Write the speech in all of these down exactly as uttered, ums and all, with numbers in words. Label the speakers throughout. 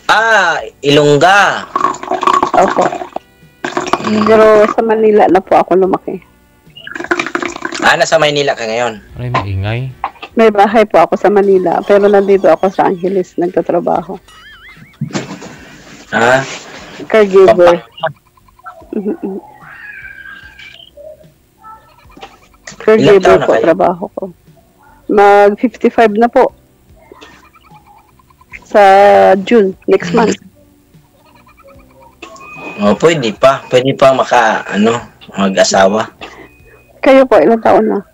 Speaker 1: Ah, Ilongga.
Speaker 2: Opo.
Speaker 1: Mm.
Speaker 2: Pero sa Manila na po ako lumaki.
Speaker 1: Ah, nasa Maynila ka ngayon?
Speaker 3: Ay, maingay.
Speaker 2: May bahay po ako sa Manila, pero nandito ako sa Angeles nagtatrabaho.
Speaker 1: Ah,
Speaker 2: Caregiver.
Speaker 1: Ilang
Speaker 2: Caregiver
Speaker 1: taon na
Speaker 2: po
Speaker 1: kayo?
Speaker 2: trabaho ko. Mag fifty-five na po. Sa June, next
Speaker 1: Mm.
Speaker 2: month.
Speaker 1: Oh, pwede pa. Pwede pa maka, ano, mag-asawa.
Speaker 2: Kayo po, ilang taon na?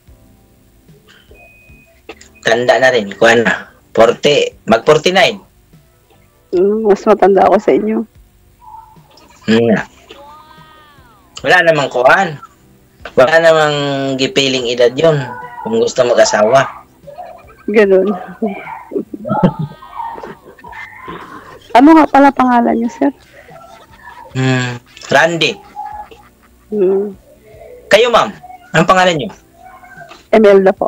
Speaker 1: Tanda na rin, kuha na. forty, mag forty-nine.
Speaker 2: Mm, mas matanda ako sa inyo.
Speaker 1: Hmm. Wala namang kuhan. Wala namang gipiling edad yun. Kung gusto mag-asawa.
Speaker 2: Ganun. Ano nga pala pangalan niyo, sir?
Speaker 1: Hmm. Randy.
Speaker 2: Hmm.
Speaker 1: Kayo, ma'am. Anong pangalan nyo?
Speaker 2: Emelda po.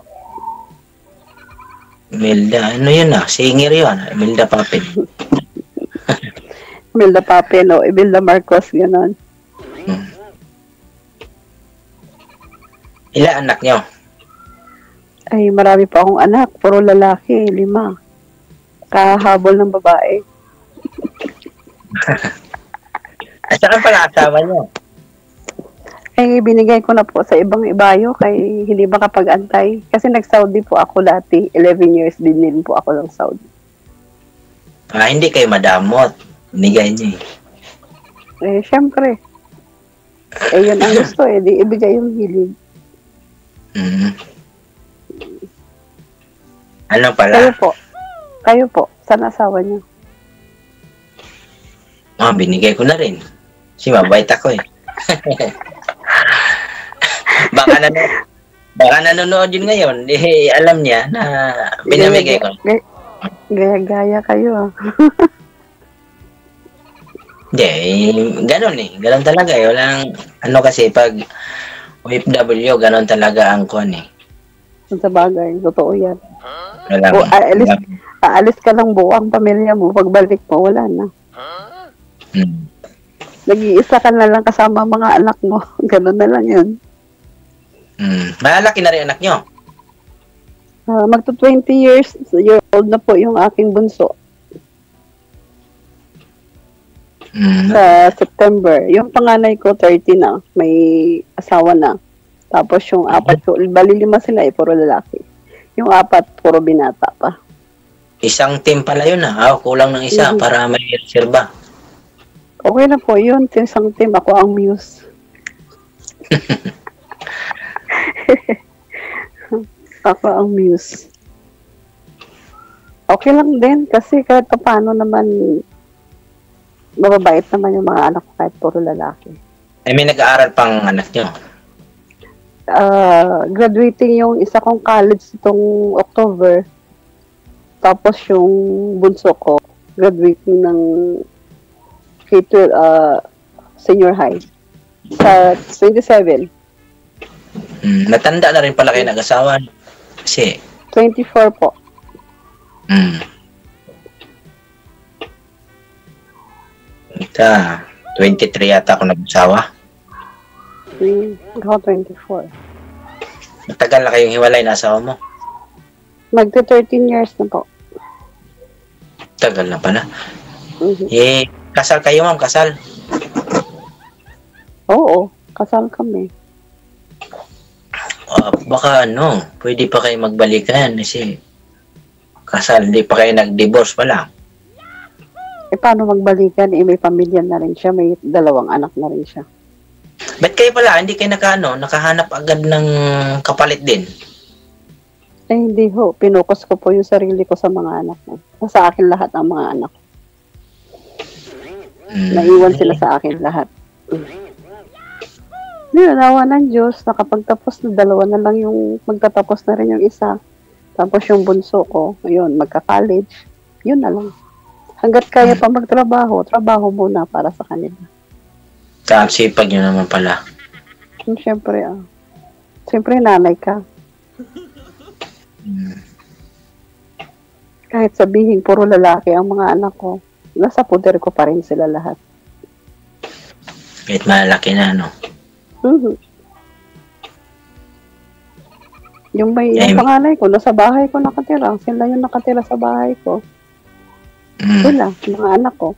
Speaker 1: Imelda. Ano yun ah? Singer yun. Imelda Papin.
Speaker 2: Emelda Papeno, Emelda Marcos, gano'n.
Speaker 1: Hmm. Ilan anak nyo?
Speaker 2: Ay, marami pa akong anak. Puro lalaki, lima. Kahabol ng babae.
Speaker 1: At saan pala asawa nyo?
Speaker 2: Ay, binigay ko na po sa ibang ibayo kay hindi makapag-antay. Kasi nag-Saudi po ako dati. eleven years din din po ako ng Saudi.
Speaker 1: Ah, hindi kayo madamot. Binigay nyo eh.
Speaker 2: Eh, syempre. Eh, yun ang gusto eh. Di ibigay yung hilig.
Speaker 1: Hmm. Ano
Speaker 2: Kayo
Speaker 1: pala?
Speaker 2: po. Kayo po. Saan asawa niyo?
Speaker 1: Ah, binigay ko na rin. Kasi mabait ako eh. baka nanonood, baka nanonood yun ngayon. Eh, alam niya na pinamigay ko.
Speaker 2: Gaya- Gaya-gaya kayo ah.
Speaker 1: Hindi, eh, ganun eh. Ganun talaga eh. Walang, ano kasi, pag O F W, ganun talaga ang kuhan eh.
Speaker 2: Sa bagay. Totoo yan.
Speaker 1: Walang,
Speaker 2: O, aalis,
Speaker 1: walang,
Speaker 2: aalis ka lang buo ang pamilya mo. Pagbalik mo, wala na.
Speaker 1: hmm.
Speaker 2: Nag-iisa ka na lang kasama ang mga anak mo. Ganun na lang yun.
Speaker 1: Hmm. Malalaki na rin anak nyo.
Speaker 2: Uh, magto twenty years year old na po yung aking bunso
Speaker 1: Hmm.
Speaker 2: sa September. Yung panganay ko thirty na, may asawa na. Tapos yung apat ko, bali lima sila eh, puro lalaki. Yung apat, puro binata pa.
Speaker 1: Isang team pala yun ah. Ah, kulang ng isa
Speaker 2: Mhm.
Speaker 1: para may reserva.
Speaker 2: Okay na po yun, isang team. Ako ang muse. Ako ang muse. Okay lang din kasi kahit pa paano naman mababait naman yung mga anak ko kahit puro lalaki.
Speaker 1: Eh, may nag-aaral pang anak nyo.
Speaker 2: Uh, graduating yung isa kong college itong October. Tapos yung bunso ko, graduating ng K twelve, uh, senior high. Sa twenty-seven.
Speaker 1: Hmm. Natanda na rin pala kayo nag-asawa. Kasi,
Speaker 2: twenty-four po.
Speaker 1: hmm. Ita, twenty-three yata ako nag-asawa.
Speaker 2: Hmm, ako twenty-four.
Speaker 1: Matagal na kayong hiwalay na asawa mo.
Speaker 2: Magto thirteen years na po.
Speaker 1: Tagal na pala.
Speaker 2: Mhm.
Speaker 1: Eh, kasal kayo ma'am, kasal.
Speaker 2: Oo, kasal kami.
Speaker 1: Ah, baka ano, pwede pa kayo magbalikan kasi kasal, hindi pa kayo nag-divorce pala.
Speaker 2: Eh, paano magbalikan? Eh, may pamilya na rin siya. May dalawang anak na rin siya.
Speaker 1: Ba't kayo pala, hindi kayo naka, ano, nakahanap agad ng kapalit din?
Speaker 2: Eh, hindi ho. Pinukus ko po yung sarili ko sa mga anak ko. Sa akin lahat ang mga anak ko.
Speaker 1: Hmm.
Speaker 2: Naiwan sila sa akin lahat. Yun, nawa ng Diyos. Nakapagtapos na dalawa na lang yung magtatapos na rin yung isa. Tapos yung bunso ko, yun, magka-college. Yun na lang. Hanggat kaya pa magtrabaho, trabaho muna para sa kanila.
Speaker 1: Ang sipag nyo naman pala.
Speaker 2: Hmm, Siyempre, ah. Siyempre, nanay ka.
Speaker 1: Hmm.
Speaker 2: Kahit sabihin, puro lalaki ang mga anak ko. nasa poder ko pa rin sila lahat.
Speaker 1: Kahit malaki na, no?
Speaker 2: Mm-hmm. Yung may
Speaker 1: Eh,
Speaker 2: yung panganay ko, nasa bahay ko nakatira. Sila yung nakatira sa bahay ko.
Speaker 1: Mm.
Speaker 2: Sila, mga anak ko.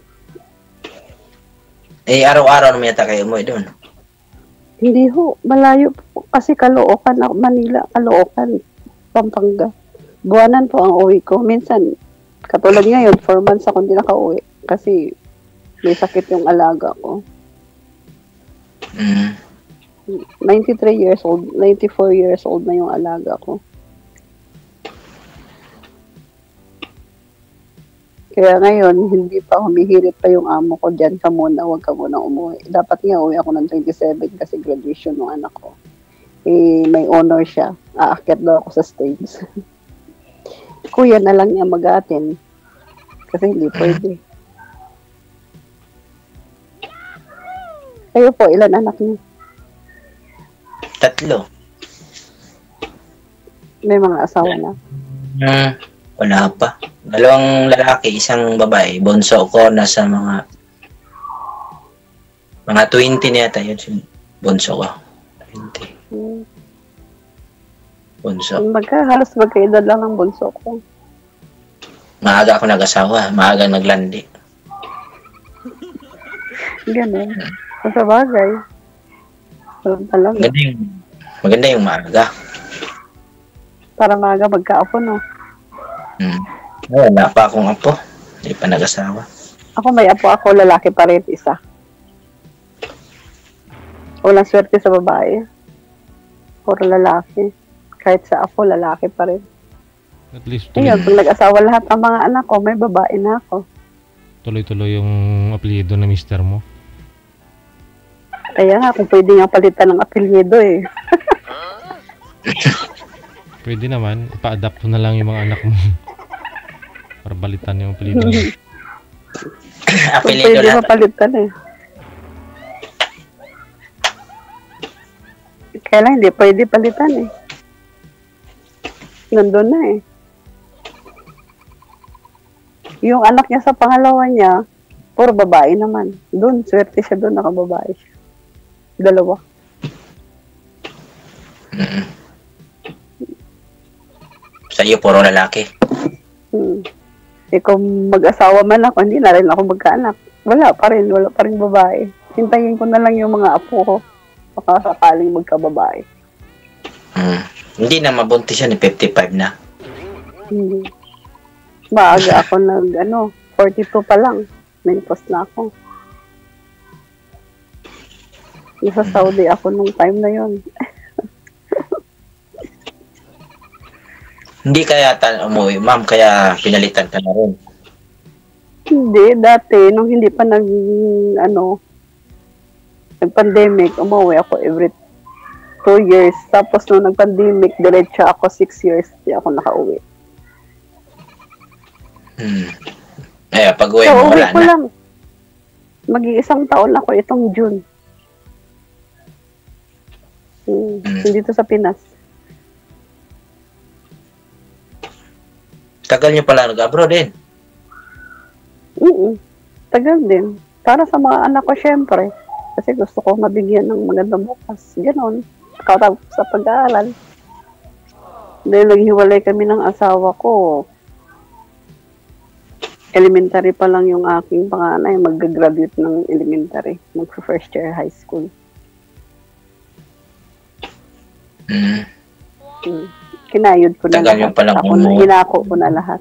Speaker 1: Eh, araw-araw naman yata kayo umuwi doon.
Speaker 2: Hindi ho, malayo po. Kasi Caloocan, ako, Manila, Caloocan, Pampanga. Buwanan po ang uwi ko. Minsan, katulad ngayon, four months ako hindi nakauwi. Kasi may sakit yung alaga ko.
Speaker 1: Mm.
Speaker 2: ninety-three years old, ninety-four years old na yung alaga ko. Kaya ngayon, hindi pa humihirit pa yung amo ko, dyan ka muna, huwag ka muna umuwi. Dapat nga uwi ako ng twenty-seven kasi graduation ng anak ko. Eh, may honor siya. Aakyat daw ako sa stage. Kuya na lang niya mag-atin. Kasi hindi pwede. Kayo po, ilan anak niyo?
Speaker 1: Tatlo.
Speaker 2: May mga asawa na.
Speaker 1: Hmm, wala pa. Dalawang lalaki, isang babae. Bunso ko nasa mga mga twenty na yata yun. Si bunso ko. twenty.
Speaker 2: Hmm.
Speaker 1: Bunso.
Speaker 2: Magka, halos magkaedad lang ang bunso ko.
Speaker 1: Maaga ako nag-asawa. Maaga naglandi.
Speaker 2: Ganun. Sa bagay. Ganun talaga.
Speaker 1: Maganda yung, maganda yung maaga.
Speaker 2: Para maaga magkaapo, no?
Speaker 1: Hmm. Wala pa akong apo. Hindi pa nag-asawa.
Speaker 2: Ako may apo ako, lalaki pa rin isa. Walang swerte sa babae. Puro lalaki. Kahit sa apo, lalaki pa rin.
Speaker 3: At least
Speaker 2: Ngayon,
Speaker 3: tuloy,
Speaker 2: pag nag-asawa lahat ang mga anak ko, may babae na ako.
Speaker 3: tuloy-tuloy yung apelyido na mister mo.
Speaker 2: Kaya nga, kung pwede nga palitan ng apelyido eh.
Speaker 3: Pwede naman, ipa-adapt mo na lang yung mga anak mo. Para balitan yung apelyido mo.
Speaker 2: Kung
Speaker 1: Apelido
Speaker 2: pwede
Speaker 1: lahat.
Speaker 2: mapalitan eh. Kaya lang, hindi pwede palitan eh. Nandun na eh. Yung anak niya sa pangalawa niya, puro babae naman. Doon, swerte siya doon, nakababae siya. Dalawa.
Speaker 1: Mm. Sa iyo, puro lalaki.
Speaker 2: Hmm. Eh kung mag-asawa man ako, hindi na rin ako magkaanak. Wala pa rin, wala pa rin babae. Hintayin ko na lang yung mga apo ko. Baka sakaling magkababae.
Speaker 1: Mm. Hindi na mabuntis yan, fifty-five na.
Speaker 2: Hindi. Maaga ako nag, ano, forty-two pa lang. Menopause na ako. Nasa Saudi ako nung time na yon.
Speaker 1: Hindi kaya ta umuwi, ma'am, kaya pinalitan ka na rin.
Speaker 2: Hindi, dati, nung hindi pa nag, ano, nag-pandemic, umuwi ako every two years. Tapos nung nag-pandemic, diretso ako six years, hindi ako nakauwi.
Speaker 1: Hmm. Eh, pag uwi
Speaker 2: So,
Speaker 1: mo,
Speaker 2: uwi
Speaker 1: wala
Speaker 2: ko
Speaker 1: na.
Speaker 2: lang. Mag-iisang taon ako itong June. Hmm,
Speaker 1: Mm.
Speaker 2: Dito sa Pinas.
Speaker 1: Tagal niyo pala nag-abroad din.
Speaker 2: Mm Tagal din. Para sa mga anak ko, syempre. Kasi gusto ko mabigyan ng magandang bukas. Ganon. Katapos sa pag-aaral. Dahil naghiwalay kami ng asawa ko. Elementary pa lang yung aking panganay. Mag-graduate ng elementary. Mag-first year high school.
Speaker 1: Hmm.
Speaker 2: Hmm. Kinayod ko na
Speaker 1: Tagal
Speaker 2: lahat.
Speaker 1: yung palang
Speaker 2: Ako na,
Speaker 1: umuwi.
Speaker 2: hinako ko na lahat.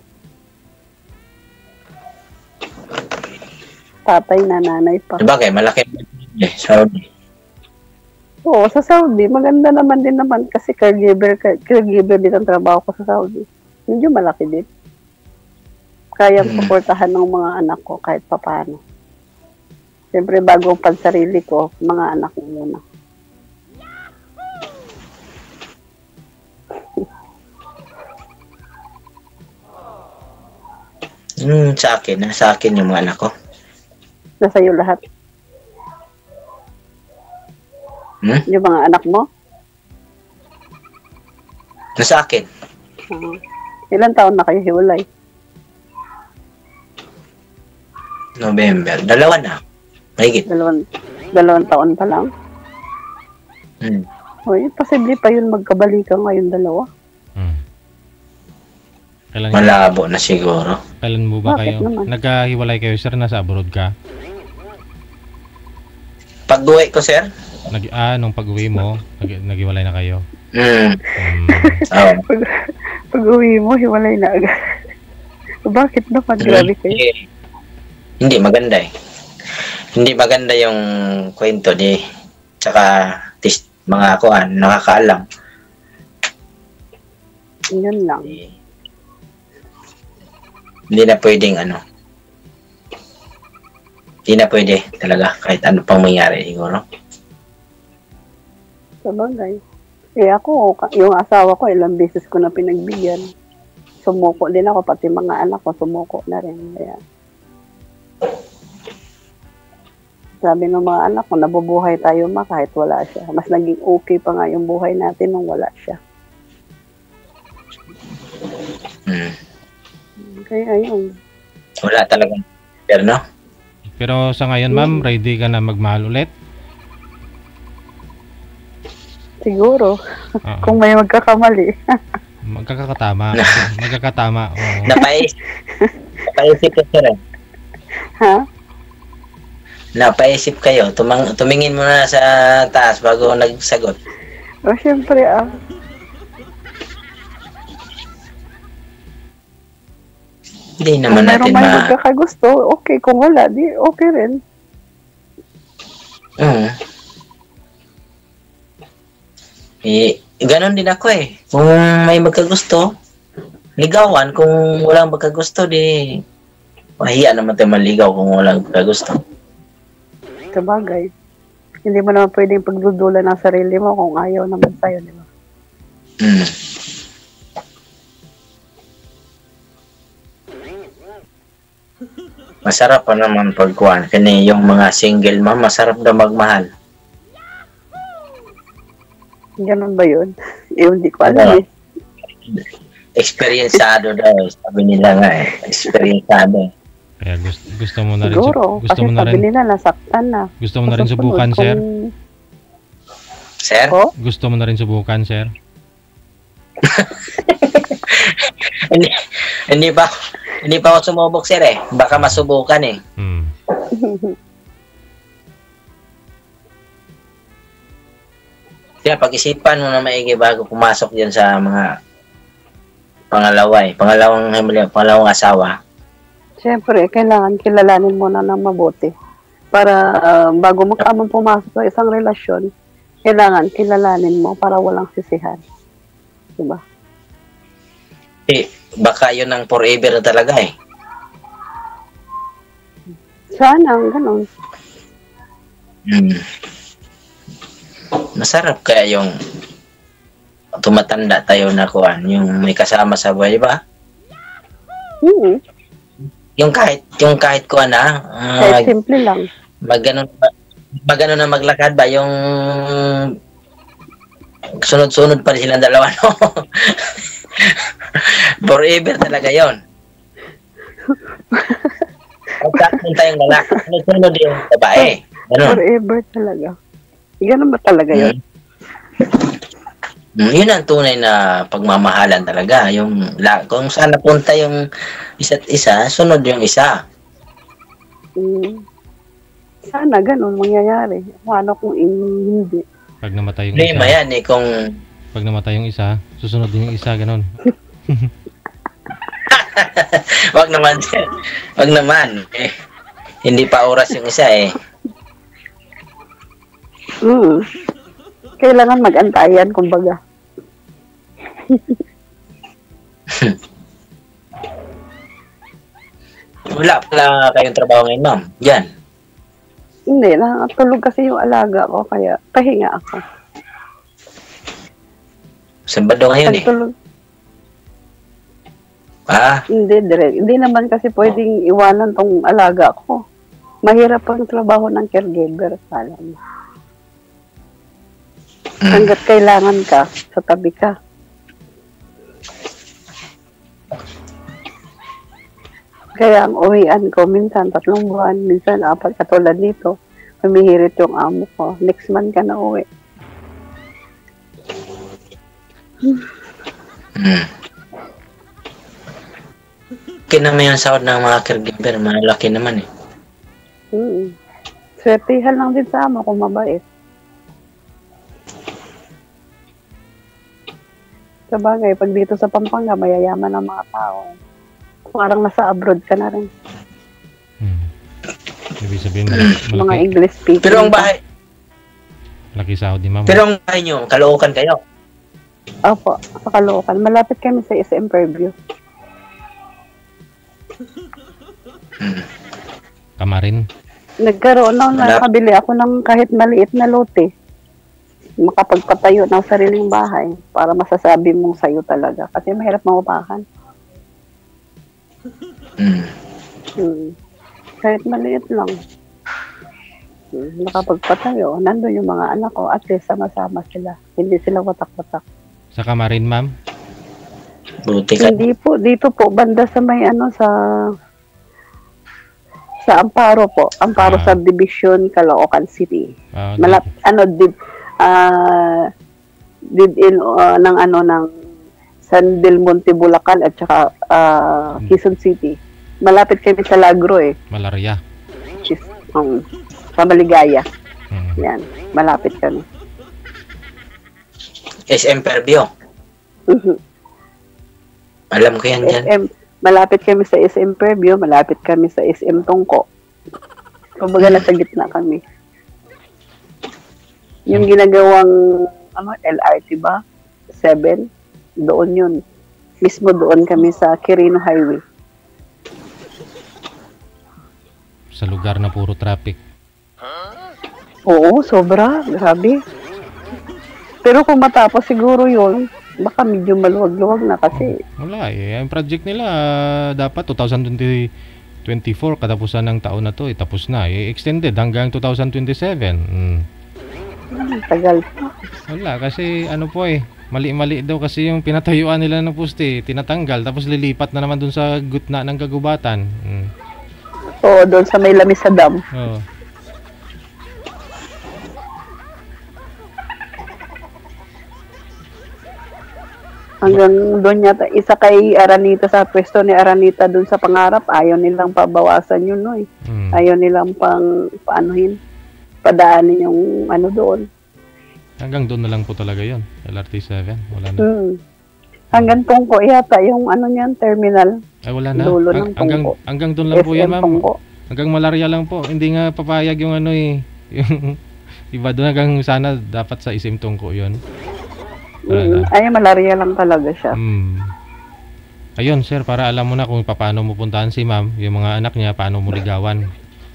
Speaker 2: Tatay na, nanay pa.
Speaker 1: Sabagay, malaki eh, Saudi.
Speaker 2: Oo, sa Saudi, maganda naman din naman kasi caregiver, caregiver din ang trabaho ko sa Saudi. Medyo malaki din. Kayang
Speaker 1: Hmm.
Speaker 2: suportahan ng mga anak ko kahit papano. Siyempre, bago ang pansarili ko, mga anak ko muna.
Speaker 1: Hmm, sa akin, sa akin yung mga anak ko.
Speaker 2: Nasa iyo lahat.
Speaker 1: Hmm?
Speaker 2: Yung mga anak mo,
Speaker 1: Nasa akin.
Speaker 2: uh, ilan taon na kayo hiwalay?
Speaker 1: November. Dalawa na. Mahigit.
Speaker 2: Dalawang, dalawang taon pa lang.
Speaker 1: Hmm.
Speaker 2: Uy, posible pa yun magkabalikan ngayon dalawa.
Speaker 3: Hmm. Kailan,
Speaker 1: Malabo na siguro.
Speaker 3: kailan mo ba
Speaker 2: Bakit
Speaker 3: kayo?
Speaker 2: naman?
Speaker 3: Nagkahiwalay kayo, sir? Nasa abroad ka?
Speaker 1: Pag-uwi ko, sir?
Speaker 3: Nag, ah, nung pag-uwi mo, nag, naghiwalay na kayo?
Speaker 1: Hmm.
Speaker 3: Hmm.
Speaker 1: Oh.
Speaker 2: Pag, pag uwi mo, hiwalay na agad. Bakit naman? Grabe kayo.
Speaker 1: Hindi, hindi maganda eh. Hindi maganda yung kwento di tsaka tis, mga kuan nakakaalam.
Speaker 2: Yun lang.
Speaker 1: Hindi, hindi na pwedeng ano. Hindi na pwede talaga kahit ano pang mangyari siguro.
Speaker 2: Sabagay. Eh ako, ka- yung asawa ko, ilang beses ko na pinagbigyan. Sumuko din ako, pati mga anak ko, sumuko na rin. Kaya, sabi ng mga anak ko, nabubuhay tayo ma kahit wala siya. Mas naging okay pa nga yung buhay natin nung wala siya.
Speaker 1: Hmm.
Speaker 2: Kaya ayun.
Speaker 1: Wala talagang pero no?
Speaker 3: Pero sa ngayon, ma'am, ready ka na magmahal ulit?
Speaker 2: Siguro,
Speaker 3: Oo.
Speaker 2: kung may magkakamali.
Speaker 3: Magkakatama. Magkakatama. Oo.
Speaker 1: Napaisip. Napaisip ko sir. eh.
Speaker 2: Ha?
Speaker 1: Napaisip kayo. Tumang, tumingin muna sa taas bago nagsagot.
Speaker 2: O, syempre, ah.
Speaker 1: Hindi
Speaker 2: Kung
Speaker 1: naman
Speaker 2: meron
Speaker 1: natin
Speaker 2: may
Speaker 1: ma...
Speaker 2: magkakagusto, okay. Kung wala, di okay rin.
Speaker 1: Mm. Eh, ganon din ako eh. Kung may magkagusto, ligawan. Kung walang magkagusto, di... Mahiya naman tayo maligaw kung walang magkagusto.
Speaker 2: Sabagay. Hindi mo naman pwedeng pagdudulan ng sarili mo kung ayaw naman sa'yo, di ba?
Speaker 1: Mm. Masarap pa naman pagkuhan. Kani yung mga single ma'am, masarap daw magmahal.
Speaker 2: Ganun ba yun? Eh, hindi ko alam eh.
Speaker 1: Experiencado daw. Sabi nila nga eh. Experiencado.
Speaker 3: Kaya gusto, gusto mo na rin
Speaker 2: Siguro.
Speaker 3: su- gusto
Speaker 2: Kasi
Speaker 3: mo na
Speaker 2: sabi
Speaker 3: rin
Speaker 2: nila, nasaktan na.
Speaker 3: gusto mo na rin
Speaker 2: Sa
Speaker 3: subukan,
Speaker 2: sunod,
Speaker 3: sir?
Speaker 2: kung-
Speaker 1: Sir?
Speaker 2: Oh?
Speaker 3: Gusto mo na rin subukan, sir?
Speaker 1: hindi, hindi pa hindi pa ako sumubok sir eh. Baka masubukan eh.
Speaker 3: Hmm.
Speaker 1: Kaya pag-isipan mo na maigi bago pumasok diyan sa mga pangalawa eh. Pangalawang, pangalawang asawa.
Speaker 2: Siyempre, kailangan kilalanin mo na ng mabuti. Para ah, bago mo ka man pumasok sa isang relasyon, kailangan kilalanin mo para walang sisihan. Diba?
Speaker 1: Eh, baka yun ang forever na talaga eh.
Speaker 2: Sana, ganun.
Speaker 1: Hmm. Masarap kaya yung tumatanda tayo na kuan, yung may kasama sa buhay, di ba?
Speaker 2: Hmm.
Speaker 1: Yung kahit yung kahit kuan na, ah,
Speaker 2: Kahit simple lang.
Speaker 1: magganon magganon na maglakad ba yung sunod-sunod pa rin silang dalawa no. Forever talaga yon. Pagkakunta yung lalaki, sunod-sunod yung babae. Ganun.
Speaker 2: Forever talaga. Ganun ba talaga yun?
Speaker 1: Mm, yun ang tunay na pagmamahalan talaga. Yung, la, kung saan napunta yung isa't isa, sunod yung isa.
Speaker 2: Hmm. Sana ganun mangyayari. Paano kung in- hindi?
Speaker 3: Pag namatay yung
Speaker 1: Problema
Speaker 3: isa,
Speaker 1: yan eh, kung
Speaker 3: pag namatay yung isa, susunod din yung isa, ganun.
Speaker 1: wag naman, wag naman. Eh, hindi pa oras yung isa eh.
Speaker 2: Hmm. Kailangan mag-antayan, kumbaga.
Speaker 1: Wala pala kayong trabaho ngayon, ma'am. Yan.
Speaker 2: Hindi, nakatulog kasi yung alaga ko, kaya pahinga ako.
Speaker 1: Sabado ngayon eh.
Speaker 2: Pagtulog,
Speaker 1: Ah,
Speaker 2: hindi, direct. Hindi naman kasi pwedeng iwanan tong alaga ko. Mahirap ang trabaho ng caregiver, alam mo.
Speaker 1: mm,
Speaker 2: Hanggat kailangan ka, sa tabi ka. Kaya ang uwian ko, minsan tatlong buwan, minsan apat, katulad nito. Humihirit yung amo ko. Next month ka na uwi.
Speaker 1: Hmm. Okay naman yung sahod ng mga caregiver. Malaki naman eh.
Speaker 2: Hmm. Swertihan lang din sa amo kung mabait. Sabagay, pag dito sa Pampanga, mayayaman ang mga tao. Parang nasa abroad ka na rin.
Speaker 3: Hmm. Ibig sabihin, malaki,
Speaker 2: Mga
Speaker 3: malaki,
Speaker 2: English speaking.
Speaker 1: Pero ang bahay,
Speaker 3: malaki sahod ni ma'am.
Speaker 1: pero ang bahay nyo, Caloocan kayo.
Speaker 2: Opo, sa Caloocan. Malapit kami sa S M Fairview.
Speaker 1: Hmm.
Speaker 3: Kamarin.
Speaker 2: Nagkaroon na,
Speaker 1: Malap-
Speaker 2: nakabili ako ng kahit maliit na lote. Makapagpatayo ng sariling bahay para masasabi mong sayo talaga. Kasi mahirap mawapakan.
Speaker 1: Hmm.
Speaker 2: Hmm. Kahit maliit lang. Hmm. Nakapagpatayo. Nandun yung mga anak ko. At least sama-sama sila. Hindi sila watak-watak.
Speaker 3: Sa Kamarin, ma'am.
Speaker 1: Buti ka.
Speaker 2: Hindi po. Dito po. Banda sa may ano sa... Sa Amparo po. Amparo
Speaker 3: Ah.
Speaker 2: Subdivision, Caloocan City.
Speaker 3: Ah,
Speaker 2: Malap, ano, did, ah, did in, uh, ng ano, ng San Del Monte, Bulacan, at saka, ah, Quezon City. Malapit kami sa Lagro eh.
Speaker 3: malaria.
Speaker 2: Is, um, sa Maligaya.
Speaker 3: Hmm.
Speaker 2: Yan. Malapit kami.
Speaker 1: S M Fairview.
Speaker 2: Mhm.
Speaker 1: Alam ko yan dyan.
Speaker 2: S M, malapit kami sa S M Fairview, malapit kami sa S M Tungko. Kumbaga nasa gitna kami. Yung ginagawang ano, L R T ba? seven, doon yun. Mismo doon kami sa Quirino Highway.
Speaker 3: Sa lugar na puro traffic.
Speaker 2: Oo, sobra. Grabe. Pero kung matapos siguro yun, baka medyo maluwag-luwag na kasi.
Speaker 3: Wala eh. Ang project nila, ah, dapat twenty twenty-four, katapusan ng taon na to, eh, tapos na. Eh, extended hanggang twenty twenty-seven. Hmm.
Speaker 2: Hmm, tagal pa.
Speaker 3: Wala, kasi ano po eh, mali-mali daw kasi yung pinatayuan nila ng poste, tinatanggal, tapos lilipat na naman dun sa gutna ng kagubatan. Hmm.
Speaker 2: Oo, doon sa may lamis sa dam.
Speaker 3: Oo.
Speaker 2: Hanggang doon yata, isa kay Aranita sa pwesto ni Aranita doon sa Pangarap, ayaw nilang pabawasan yun, no eh.
Speaker 3: Hmm.
Speaker 2: Ayaw nilang pang, paanuhin, padaanin yung ano doon.
Speaker 3: Hanggang doon na lang po talaga yon L R T seven. Wala na.
Speaker 2: Hmm. Hanggang Tungko yata, yung ano niyan, terminal.
Speaker 3: Ay, wala na.
Speaker 2: Dulo
Speaker 3: Hang-
Speaker 2: ng
Speaker 3: hanggang,
Speaker 2: Tungko.
Speaker 3: hanggang doon lang po yan,
Speaker 2: S M
Speaker 3: ma'am.
Speaker 2: Tungko.
Speaker 3: Hanggang malaria lang po. Hindi nga papayag yung ano eh. Yung, iba doon hanggang sana dapat sa isim tungko yun.
Speaker 2: Mm, ay, malaria lang talaga siya.
Speaker 3: Hmm. Ayun, sir, para alam mo na kung paano mo puntahan si ma'am, yung mga anak niya, paano mo ligawan.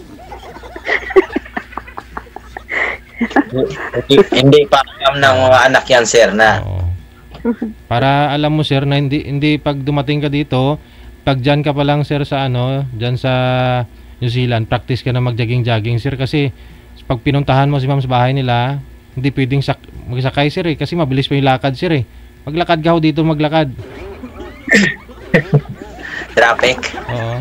Speaker 1: Hindi pa alam ng mga anak yan, sir, na.
Speaker 3: Oo. Para alam mo, sir, na hindi, hindi pag dumating ka dito, pag dyan ka pa lang, sir, sa ano, dyan sa New Zealand, practice ka na mag-jogging-jogging, sir, kasi pag pinuntahan mo si ma'am sa bahay nila, hindi pwedeng sak magsakay, sir, eh, kasi mabilis pa yung lakad, sir, eh. Maglakad ka ho dito, maglakad.
Speaker 1: Traffic.
Speaker 3: Oo.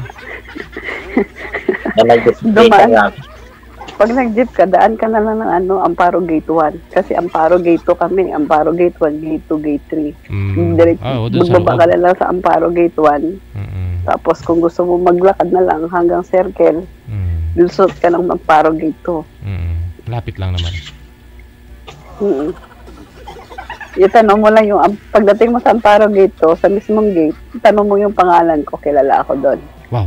Speaker 2: Dumaan. Pag nag-jeep ka, daan ka na lang ng ano, Amparo Gate one. Kasi Amparo Gate two kami. Amparo Gate one, Gate two, Gate three.
Speaker 3: Mm.
Speaker 2: Direct,
Speaker 3: Ah, oo, dun sa
Speaker 2: magbaba
Speaker 3: loob.
Speaker 2: ka na lang sa Amparo Gate one.
Speaker 3: Mm-mm.
Speaker 2: Tapos kung gusto mo maglakad na lang hanggang Circle,
Speaker 3: Mm.
Speaker 2: lusot ka ng Amparo Gate two.
Speaker 3: Mm. Lapit lang naman.
Speaker 2: Mm. Itanong mo lang yung, ang- pagdating mo sa Amparo Gate two, sa mismong gate, tanong mo yung pangalan ko, kilala ako doon.
Speaker 3: Wow.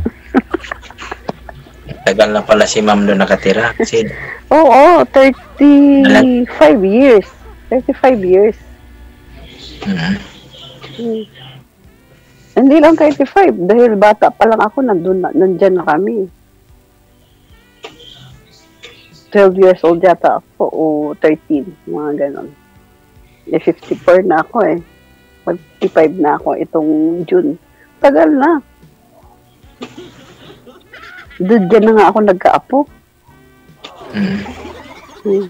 Speaker 1: Tagal na pala si ma'am doon nakatira. Kasi
Speaker 2: Oo, thirty-five years. thirty-five years.
Speaker 1: mm,
Speaker 2: Hmm. Hindi lang thirty-five, dahil bata pa lang ako, nandun na, nandyan na kami. twelve years old yata ako, o thirteen, mga ganon. Eh, fifty-four na ako eh. fifty-five na ako itong June. Tagal na. Doon dyan na nga ako nagkaapo.
Speaker 1: mm.
Speaker 2: Hmm.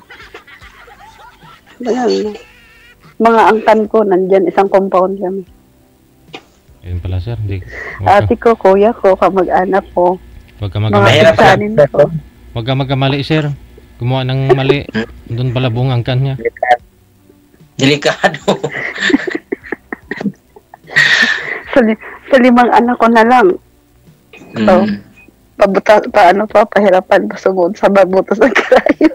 Speaker 2: Tagal na. Mga angkan ko, nandyan, isang compound kami.
Speaker 3: Ayun pala, sir. Hindi,
Speaker 2: Ate ko, kuya ko, kamag-anak ko,
Speaker 3: Huwag ka
Speaker 2: mga
Speaker 3: magkamali.
Speaker 1: Mahirap yan.
Speaker 2: pinsanin ko.
Speaker 3: Huwag ka magkamali, sir. Gumawa ng mali. Doon pala buong angkan niya.
Speaker 1: Delikado.
Speaker 2: Sa, li- sa limang anak ko na lang, So,
Speaker 1: Mm.
Speaker 2: pabuta, paano pa, pahirapan pa sumod sa babutas ng karayo.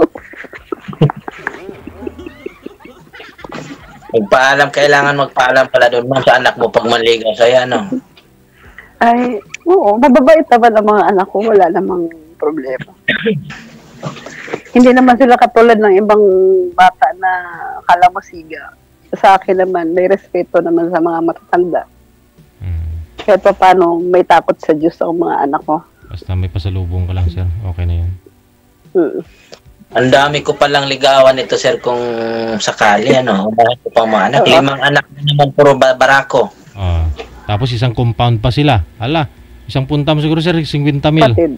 Speaker 1: Magpaalam, kailangan magpaalam pala doon ma'am sa anak mo pag manligaw sa'yo, ano?
Speaker 2: Ay, oo, mababait naman ang mga anak ko, wala namang problema. Hindi naman sila katulad ng ibang bata na kalamasiga. Sa akin naman, may respeto naman sa mga matatanda.
Speaker 3: Hmm.
Speaker 2: Kahit pa paano, may takot sa Diyos ang mga anak ko.
Speaker 3: Basta may pasalubong ka lang, sir. Okay na yun.
Speaker 2: Hmm.
Speaker 1: Ang dami ko palang ligawan nito, sir, kung sakali, ano? Bakit ko pang mga anak?
Speaker 2: Oo.
Speaker 1: Limang anak na naman, puro ba- barako.
Speaker 3: Ah. Tapos isang compound pa sila. Hala, isang punta mo siguro, sir, fifty mil.
Speaker 2: Kapatid.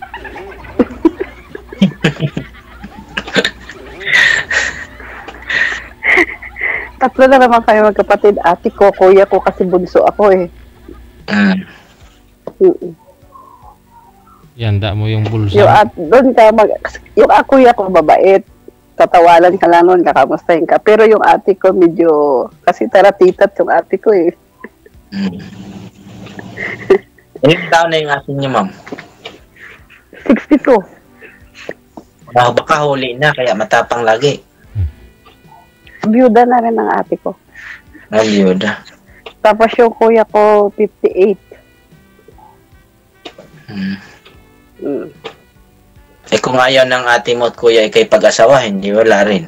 Speaker 2: Tatlo na naman kayo magkapatid. Ate ko, kuya ko, kasi bunso ako eh.
Speaker 1: Mm.
Speaker 2: Mm.
Speaker 3: Yanda mo yung bulsa.
Speaker 2: Yung at doon ka mag yung ako kuya ko mabait. Tatawalan ka lang noon, kakamustahin ka. Pero yung ate ko medyo kasi taratitat yung ate ko eh.
Speaker 1: Mm. Ilang taon na yung asin niyo, ma'am?
Speaker 2: sixty-two.
Speaker 1: Ah, baka huli na, kaya matapang lagi.
Speaker 2: Byuda na rin ang ate ko.
Speaker 1: Ayuda.
Speaker 2: Tapos yung kuya ko fifty-eight.
Speaker 1: Mm.
Speaker 2: Mm.
Speaker 1: Eh kung ayaw ng ate mo at kuya ay kay pag-asawa, hindi wala rin.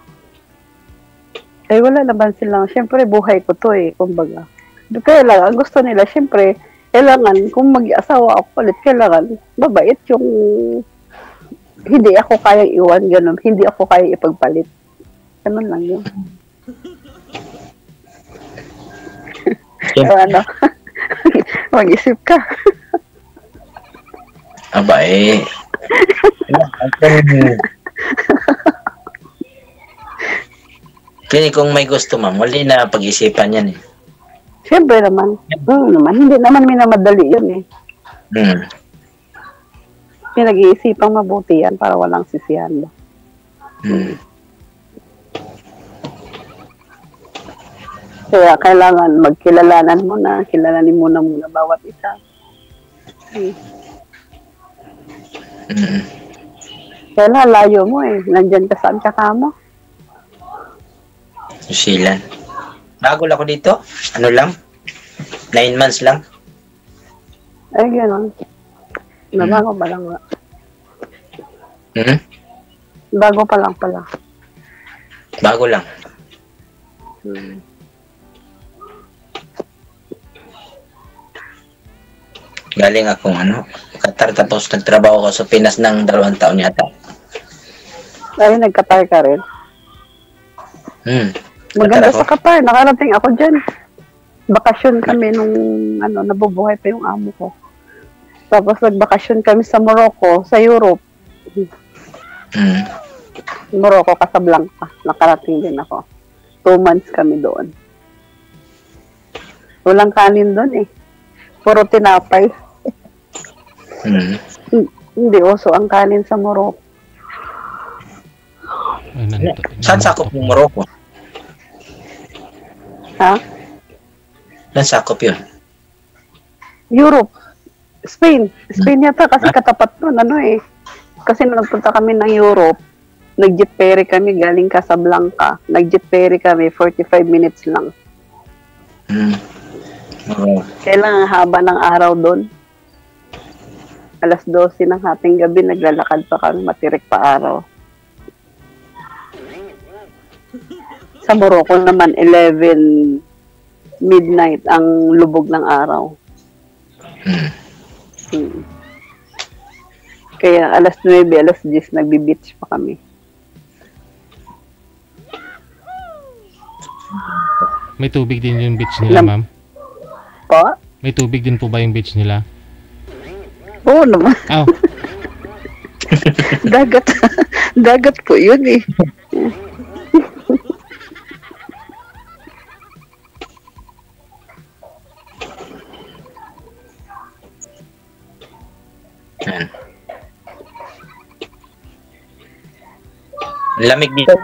Speaker 2: Eh wala naman silang, syempre buhay ko to eh, kumbaga. Kaya lang, ang gusto nila, syempre, kailangan, kung mag-asawa ako ulit, kailangan, mabait yung, hindi ako kayang iwan, ganun, hindi ako kayang ipagpalit. Ganun lang yun. So, ano, mag-isip ka.
Speaker 1: Aba eh. Kaya kung may gusto, ma'am, wali na pag-isipan yan eh.
Speaker 2: Syempre naman, hmm, naman, hindi naman minamadali yun eh.
Speaker 1: Hmm.
Speaker 2: Pinag-iisipang mabuti yan para walang sisihan ba.
Speaker 1: Hmm.
Speaker 2: Kaya kailangan magkilalanan mo na, kilalanin mo na muna bawat isa. Hmm.
Speaker 1: Hmm.
Speaker 2: Kaya layo mo eh, nandyan ka saan ka kamo.
Speaker 1: New Zealand. Bago lang ako dito. Ano lang? Nine months lang.
Speaker 2: Ay, gano'n. Nabago pa lang nga.
Speaker 1: Hmm?
Speaker 2: Bago pa lang pala.
Speaker 1: Bago lang.
Speaker 2: Hmm.
Speaker 1: Galing akong ano, Qatar, tapos nagtrabaho ko sa Pinas ng dalawang taon yata.
Speaker 2: Ay, nagkatar ka rin.
Speaker 1: Hmm.
Speaker 2: Maganda
Speaker 1: Qatar
Speaker 2: sa Qatar. Nakarating ako dyan. Bakasyon kami nung ano, nabubuhay pa yung amo ko. Tapos nagbakasyon kami sa Morocco, sa Europe.
Speaker 1: Hmm.
Speaker 2: Morocco, Casablanca. Nakarating din ako. Two months kami doon. Walang kanin doon eh. Puro tinapay.
Speaker 1: Hmm.
Speaker 2: Hindi uso ang kanin sa Morocco.
Speaker 3: Ay, nanto,
Speaker 1: Saan sakop yung Morocco?
Speaker 2: Ha?
Speaker 1: Saan sakop yun?
Speaker 2: Europe. Spain. Spain yata kasi katapat nun. Ano eh. Kasi nung nagpunta kami ng Europe, nag-jet ferry kami galing Casablanca. Nag-jet ferry kami, forty-five minutes lang.
Speaker 1: Hmm. Oo.
Speaker 2: Kailangan haba ng araw doon. Alas dose ng hating gabi, naglalakad pa kami, matirik pa araw. Sa Morocco naman, eleven midnight ang lubog ng araw.
Speaker 1: Hmm.
Speaker 2: Hmm. Kaya alas nuwebe, alas diyes, nagbi-beach pa kami.
Speaker 3: May tubig din yung beach nila,
Speaker 2: Lam-
Speaker 3: ma'am?
Speaker 2: Pa?
Speaker 3: May tubig din po ba yung beach nila?
Speaker 2: Oo naman.
Speaker 3: Aw,
Speaker 2: Dagat. Dagat po yun eh.
Speaker 1: Yan. Lamig dito.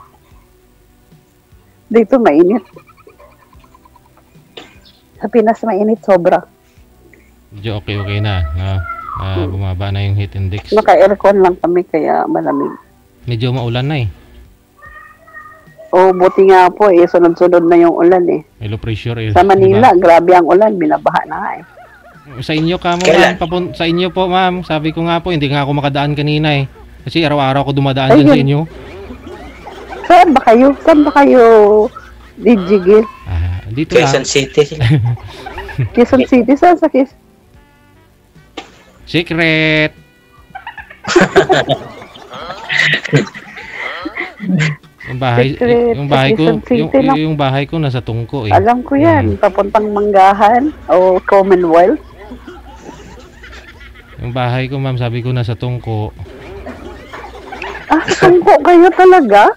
Speaker 2: Dito mainit. Sa Pinas mainit sobra.
Speaker 3: Medyo okay-okay na. Ah, ah, bumaba na yung heat index.
Speaker 2: Naka-aircon lang kami kaya malamig.
Speaker 3: Medyo maulan na eh.
Speaker 2: Oh, buti nga po eh, sunod-sunod na yung ulan eh.
Speaker 3: May low pressure eh.
Speaker 2: Sa Manila,
Speaker 3: Diba?
Speaker 2: grabe ang ulan, binabaha na nga eh.
Speaker 3: Sa inyo ka mo,
Speaker 1: Kailan?
Speaker 3: ma'am. Papun- sa inyo po, ma'am. Sabi ko nga po, hindi nga ako makadaan kanina eh. Kasi araw-araw ako dumadaan dyan
Speaker 2: Ayun.
Speaker 3: sa inyo.
Speaker 2: Saan ba kayo? Saan ba kayo, D J Gil?
Speaker 3: Ah, dito lang.
Speaker 1: Quezon City.
Speaker 2: Quezon City, saan sa Quezon?
Speaker 3: Secret. Yung bahay,
Speaker 2: Secret.
Speaker 3: yung bahay ko,
Speaker 2: Quezon City
Speaker 3: yung,
Speaker 2: lang.
Speaker 3: yung bahay ko nasa Tungko eh.
Speaker 2: Alam ko yan, papuntang Manggahan o Commonwealth.
Speaker 3: Yung bahay ko, ma'am, sabi ko nasa Tungko.
Speaker 2: Ah, sangko kayo talaga?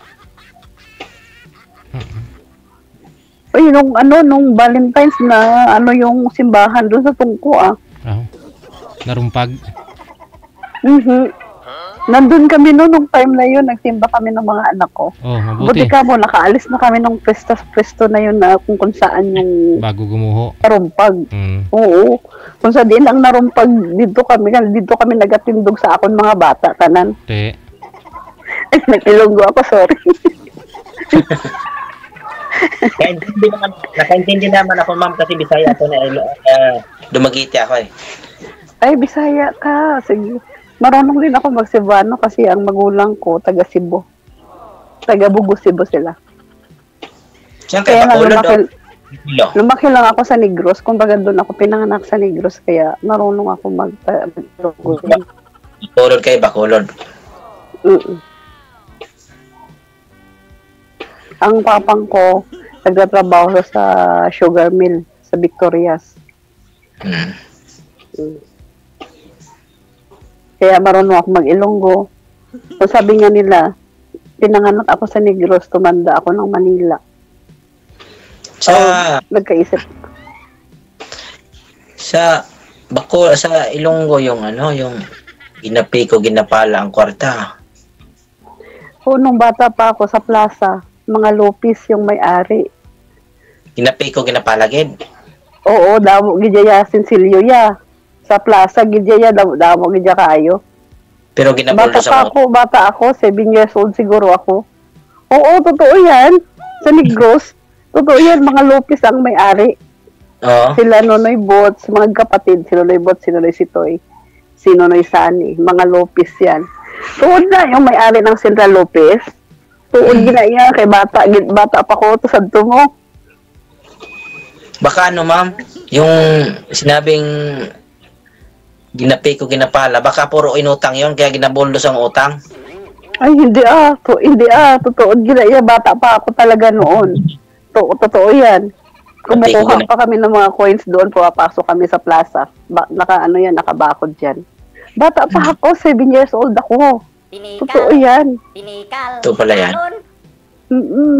Speaker 2: Uy, nung ano, nung Valentine's na, ano yung simbahan doon sa Tungko ah.
Speaker 3: Ah, narumpag.
Speaker 2: Mhm. Nandun kami noon, nung time na yun, nagsimba kami ng mga anak ko.
Speaker 3: Oh,
Speaker 2: Buti
Speaker 3: mabuti.
Speaker 2: ka mo, nakaalis na kami nung pwesto-pwesto na yun na kung, kung saan yung
Speaker 3: Bago gumuho.
Speaker 2: narumpag.
Speaker 3: Mm.
Speaker 2: Oo. Kung sa din ang narumpag dito kami, dito kami nagatindog sa akon mga bata, kanan.
Speaker 3: Te.
Speaker 2: Ay, nag-ilonggo ako, sorry.
Speaker 1: Nakaintindi naman, nakaintindi naman ako, ma'am, kasi Bisaya ako na uh, Dumaguete ako eh.
Speaker 2: Ay, Bisaya ka. Sige. Marunong din ako mag-Cebuano kasi ang magulang ko, taga Cebu. Taga Bugo, Cebu sila.
Speaker 1: Saan kayo
Speaker 2: Kaya nga
Speaker 1: Bacolod
Speaker 2: lumaki,
Speaker 1: o? Ilo.
Speaker 2: lumaki lang ako sa Negros. Kumbaga doon ako pinanganak sa Negros. Kaya marunong ako mag
Speaker 1: Bacolod kayo, Bacolod.
Speaker 2: Mm. Ang papang ko, nagtatrabaho sa sugar mill sa Victorias.
Speaker 1: Hmm.
Speaker 2: Mm. Kaya marunong ako mag-Ilonggo. So sabi nga nila, pinanganak ako sa Negros, tumanda ako ng Manila.
Speaker 1: Sa,
Speaker 2: Nagkaisip.
Speaker 1: sa, Bako, sa Ilonggo yung ano, yung ginapi ko, ginapala ang kwarta.
Speaker 2: O, nung bata pa ako sa plaza, mga lupis yung may-ari.
Speaker 1: Ginapi ko, ginapalagid.
Speaker 2: Oo, damo gidya Sinsilyo ya. Sa plaza gidya damo, damo gidya kayo.
Speaker 1: Pero ginapuldo
Speaker 2: Bata pa
Speaker 1: sa
Speaker 2: ako, bata ako, seven years old siguro ako. Oo, totoo yan. Sa Negros, totoo yan, mga lupis ang may-ari.
Speaker 1: Oo.
Speaker 2: Sila Nonoy Bots, mga kapatid, si Nonoy Bots, si Nonoy Sitoy, si Nonoy Sani, mga lupis yan. Tuod na yung may-ari ng Central Lopez. Tuod gina iya, kay bata, gid- bata pa ko, to sadto mo.
Speaker 1: Baka ano, ma'am, yung sinabing ginapi ko, ginapala, baka puro inutang yon kaya ginabuldos ang utang.
Speaker 2: Ay, hindi ah. To, hindi ah. Totoo. Gila, yeah, bata pa ako talaga noon. To, totoo yan. Kumukuha pa kami ng mga coins doon. Pumapasok kami sa plaza. Ba, naka, ano yan, nakabakod yan. Bata pa ako. Seven years old ako. Totoo yan.
Speaker 4: Pinikal.
Speaker 1: Ito pala yan.
Speaker 4: Tikalon.
Speaker 2: Mm-mm.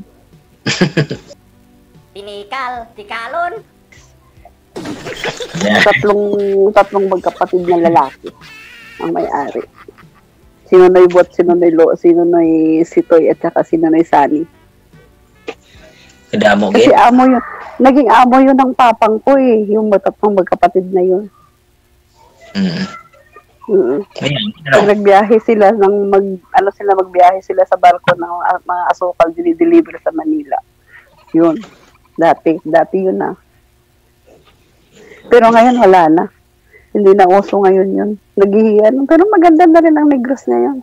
Speaker 4: Pinikal. Tikalon.
Speaker 1: Yeah.
Speaker 2: Tatlong, tatlong magkapatid na lalaki ang may-ari. Sino na Bot, sino na Lo, sino na Sitoy, at saka sino na Sani.
Speaker 1: Kadamo,
Speaker 2: Kasi
Speaker 1: gid.
Speaker 2: amo yun. Naging amo yun ng papang ko eh. Yung tatlong magkapatid na yun.
Speaker 1: Mm.
Speaker 2: Mm.
Speaker 1: Ayan,
Speaker 2: Pag
Speaker 1: ano,
Speaker 2: nagbiyahe sila ng mag ano sila magbiyahe sila sa barko ng uh, mga asukal dinideliver sa Manila. Yun. Dati, dati yun na. Pero ngayon wala na. Hindi na uso ngayon yun. Naghihiyan. Pero maganda na rin ang Negros ngayon.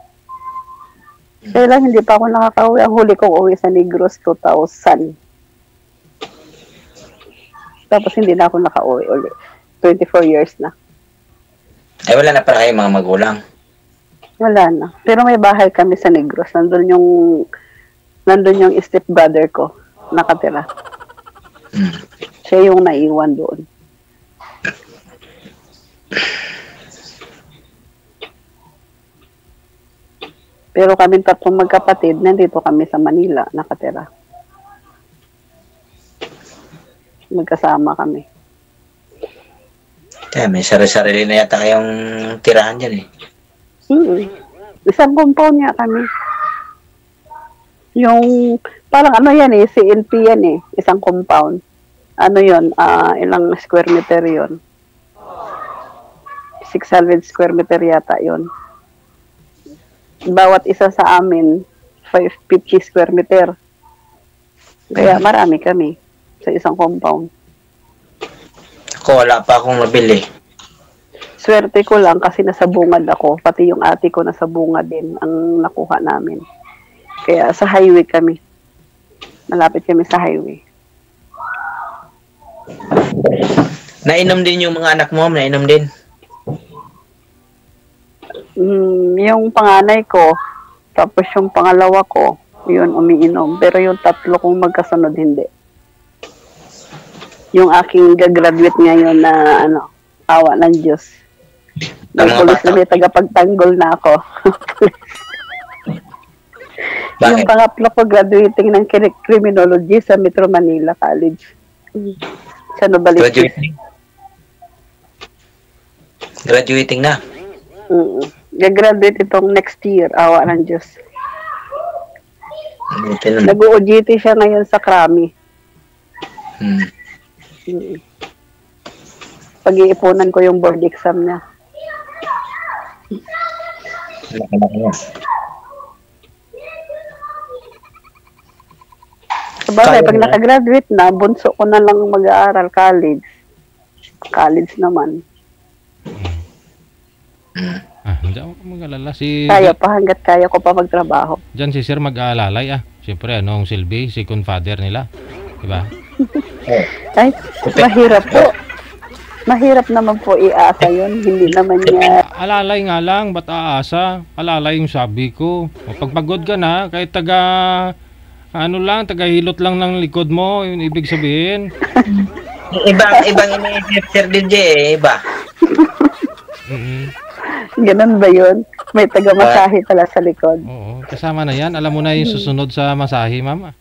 Speaker 2: Kaya lang hindi pa ako nakakauwi. Ang huli kong uwi sa Negros two thousand. Tapos hindi na ako nakauwi ulit. twenty-four years na.
Speaker 1: ay wala na para kayo mga magulang.
Speaker 2: Wala na. Pero may bahay kami sa Negros. Nandun yung nandun yung step brother ko nakatira.
Speaker 1: Mm.
Speaker 2: Siya yung naiwan doon. Pero kami tatlong magkapatid, nandito kami sa Manila, nakatira. Magkasama kami.
Speaker 1: Kaya may sarili-sarili na yata kayong tirahan dyan eh.
Speaker 2: Hmm. Isang compound nga kami. Yung, parang ano yan eh, C L P yan eh, isang compound. Ano yun, ah ilang square meter yun? six hundred square meter yata yun. Bawat isa sa amin, five hundred fifty square meter. Kaya marami kami sa isang compound.
Speaker 1: Ako, wala pa akong nabili.
Speaker 2: Swerte ko lang kasi nasa bungad ako, pati yung ate ko nasa bungad din ang nakuha namin. Kaya sa highway kami. Malapit kami sa highway.
Speaker 1: Nainom din yung mga anak mo, nainom din.
Speaker 2: Mm, yung panganay ko, tapos yung pangalawa ko, yun umiinom. Pero yung tatlo kong magkasunod, hindi. Yung aking gagraduate ngayon na ano, awa ng Diyos. May
Speaker 1: Ang mga
Speaker 2: pulis
Speaker 1: bata.
Speaker 2: na may tagapagtanggol na ako. Yung
Speaker 1: Bakit?
Speaker 2: pangatlo ko, graduating ng cri- criminology sa Metro Manila College. Sa Novaliches.
Speaker 1: Graduating? Graduating na.
Speaker 2: Mm. Gagraduate itong next year, awa ng Diyos.
Speaker 1: Buti nun.
Speaker 2: Nag-O J T siya ngayon sa Krami.
Speaker 1: Hmm.
Speaker 2: Mm. Pag-iipunan ko yung board exam niya.
Speaker 1: Laki-laki na.
Speaker 2: Sabagay,
Speaker 1: Kaya
Speaker 2: pag
Speaker 1: mo na?
Speaker 2: nakagraduate na, bunso ko na lang mag-aaral college. College naman.
Speaker 1: Hmm.
Speaker 3: Ah, hindi ako mag-alala. Si,
Speaker 2: Kaya pa, hanggat kaya ko pa magtrabaho.
Speaker 3: Diyan si Sir mag-aalalay ah. Siyempre, ano ang silbi? Second father nila. Diba?
Speaker 1: Oh.
Speaker 2: Ay, mahirap po. Mahirap naman po iasa yun. Hindi naman niya...
Speaker 3: Alalay nga lang, ba't aasa? Alalay yung sabi ko. O, pagpagod ka na, kahit taga... Ano lang, taga-hilot lang ng likod mo, yung ibig sabihin.
Speaker 1: Ibang, ibang iniisip, Sir D J eh, iba.
Speaker 3: Mm-mm.
Speaker 2: Ganun ba yun? May taga-masahe pala sa likod.
Speaker 3: Oo, kasama na yan. Alam mo na yung susunod sa masahe, mama.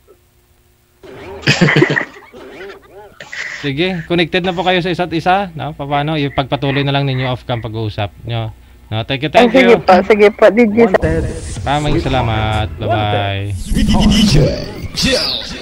Speaker 3: Sige, connected na po kayo sa isa't isa. No? Paano? Ipagpatuloy na lang ninyo off-cam pag-uusap nyo. No, thank you,
Speaker 2: Ay,
Speaker 3: thank
Speaker 2: sige
Speaker 3: you.
Speaker 2: po, sige po. D J,
Speaker 3: Maraming salamat. Bye-bye.
Speaker 5: D J. Chill.